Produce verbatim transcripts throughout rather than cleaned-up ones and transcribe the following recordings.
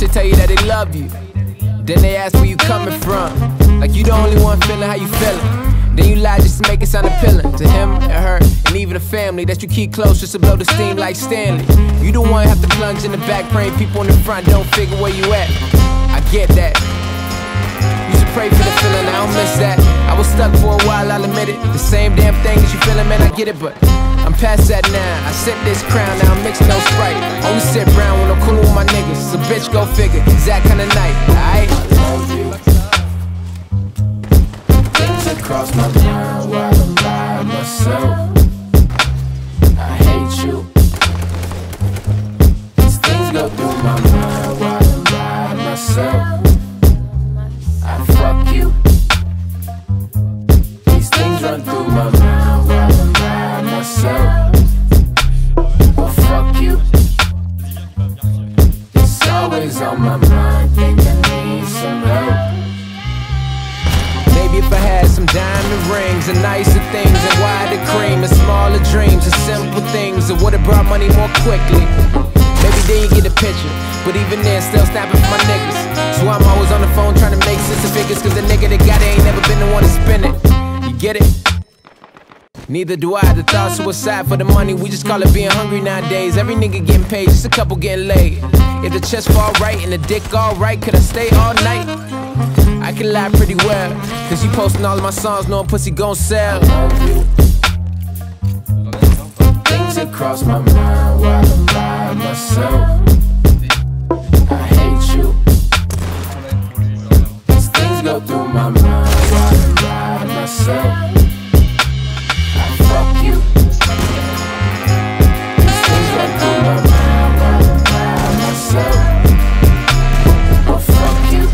they tell you that they love you, then they ask where you coming from, like you the only one feeling how you feeling. Then you lie just to make it sound appealing to him and her and even the family that you keep close just to blow the steam like Stanley. You the one have to plunge in the back, praying people in the front don't figure where you at. I get that. You should pray for the feeling, I don't miss that. I was stuck for a while, I'll admit it. The same damn thing that you feeling, man, I get it, but I'm past that now. I set this crown, now I'm mixing no Sprite. Only sit brown when I'm coolin' with my niggas. So bitch, go figure, it's that kind of night, alright? I love you. Things across my mind while I'm by myself. I hate you. These things go through my mind while I'm by myself. I fuck you. These things run through my mind while I'm by myself. Well, fuck you. It's always on my mind, think I need some help. Maybe if I had some diamond rings and nicer things and wider cream and smaller dreams and simple things, it would've brought money more quickly. Maybe then you get a picture, but even then still snapping for my niggas. So I'm always on the phone trying to make sense of figures, cause the nigga that got it ain't never been the one to spend it. You get it? Neither do I. The thought suicide for the money, we just call it being hungry nowadays. Every nigga getting paid, just a couple getting laid. If the chest fall right and the dick all right, could I stay all night? I can lie pretty well, cause you posting all of my songs knowing pussy gon' sell. I love you. Things across my mind while I'm by myself. I hate you. These things go through my mind while I'm by myself. I fuck you. These things go through my mind while I'm by myself. Oh, fuck you.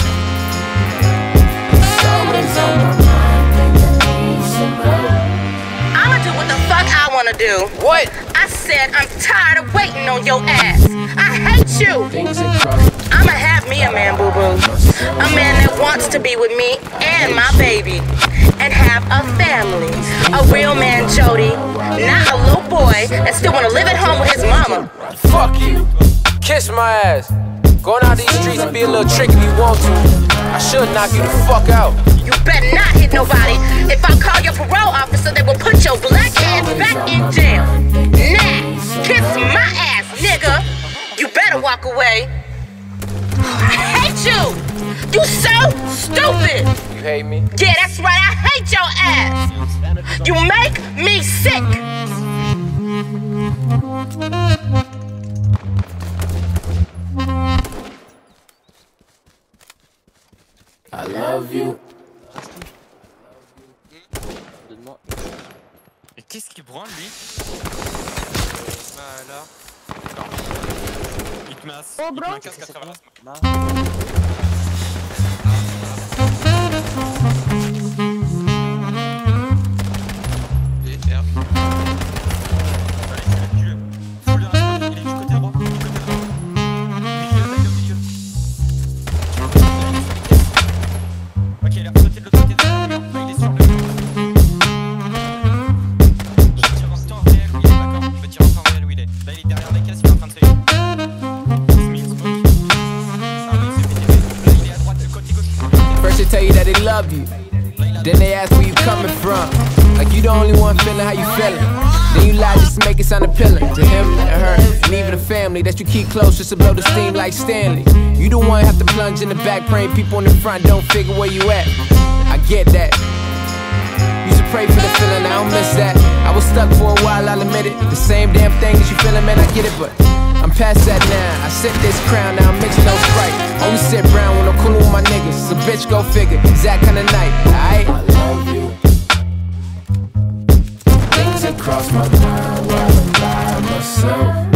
It's always on my mind, think I need some help. I'ma do what the fuck I wanna do. What? I said I'm tired of waiting on your ass. I hate you. Things across. I'ma have me a man, boo-boo. A man that wants to be with me and my baby. And have a family. A real man, Jody. Not a little boy that still wanna live at home with his mama. Fuck you. Kiss my ass. Going out these streets and be a little tricky if you want to. I should knock you the fuck out. You better not hit nobody. If I call your parole officer, they will put your black ass back in jail. Nah, kiss my ass, nigga. You better walk away. I hate you. You so stupid. You hate me? Yeah, that's right. I hate your ass. You make me sick. I love you. Mais qu'est-ce qu'il branle lui? Bah là. Non. Il te met un, Oh, il te bro. met un casque à travers la smoke. Et R. Allez, tu l'as tué. Full dans la smoke, il est du côté droit. Du côté droit. Milieu, d'ailleurs, milieu. Ok, il est à côté de l'autre côté de la mur. Là, il est sur le mur. Je tire en temps réel où il est, d'accord? Je tire en temps réel où il est. Là, il est derrière les caisses, il est en train de se... Il se met une smoke. Ah oui, il s'est fait tirer. Là, il est à droite, côté gauche. First they tell you that they love you, then they ask where you coming from, like you the only one feeling how you feeling. Then you lie just to make it sound appealing to him and her and even the family that you keep close just to blow the steam like Stanley. You the one have to plunge in the back, praying people in the front don't figure where you at. I get that. You should pray for the feeling, I don't miss that. I was stuck for a while, I'll admit it. The same damn thing that you feeling, man, I get it, but I'm past that now. I set this crown, now I'm mixing no Sprite. Only sit brown when I'm coolin' with my niggas. So bitch, go figure, it's that kind of night, alright? I love you. Things across my mind while I'm by myself.